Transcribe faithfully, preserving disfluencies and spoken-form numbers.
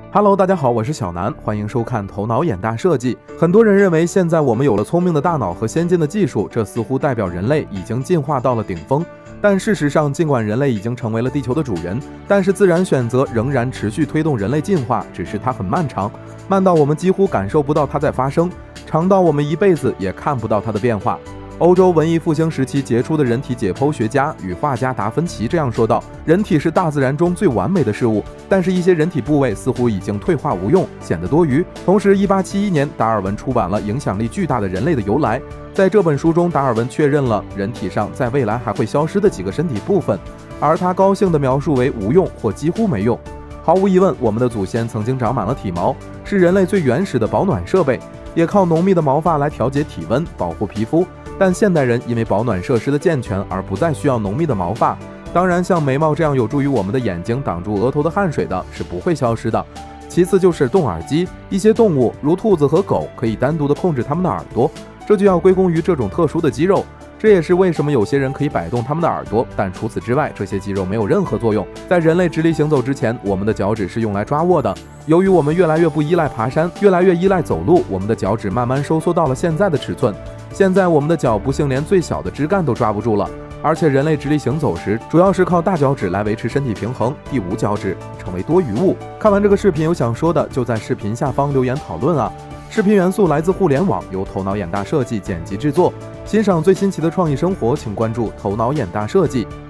Hello， 大家好，我是小南，欢迎收看头脑眼大设计。很多人认为现在我们有了聪明的大脑和先进的技术，这似乎代表人类已经进化到了顶峰。但事实上，尽管人类已经成为了地球的主人，但是自然选择仍然持续推动人类进化，只是它很漫长，慢到我们几乎感受不到它在发生，长到我们一辈子也看不到它的变化。欧洲文艺复兴时期杰出的人体解剖学家与画家达芬奇这样说道：人体是大自然中最完美的事物，但是一些人体部位似乎已经退化无用，显得多余。同时一八七一年达尔文出版了影响力巨大的人类的由来，在这本书中达尔文确认了人体上在未来还会消失的几个身体部分，而他高兴地描述为无用或几乎没用。毫无疑问，我们的祖先曾经长满了体毛，是人类最原始的保暖设备，也靠浓密的毛发来调节体温，保护皮肤。但现代人因为保暖设施的健全而不再需要浓密的毛发，当然像眉毛这样有助于我们的眼睛挡住额头的汗水的是不会消失的。其次就是动耳机，一些动物如兔子和狗可以单独的控制它们的耳朵，这就要归功于这种特殊的肌肉。这也是为什么有些人可以摆动他们的耳朵，但除此之外，这些肌肉没有任何作用。在人类直立行走之前，我们的脚趾是用来抓握的。由于我们越来越不依赖爬山，越来越依赖走路，我们的脚趾慢慢收缩到了现在的尺寸。现在我们的脚不幸连最小的枝干都抓不住了，而且人类直立行走时主要是靠大脚趾来维持身体平衡，第五脚趾成为多余物。看完这个视频有想说的，就在视频下方留言讨论啊！视频元素来自互联网，由头脑眼大设计剪辑制作。欣赏最新奇的创意生活，请关注头脑眼大设计。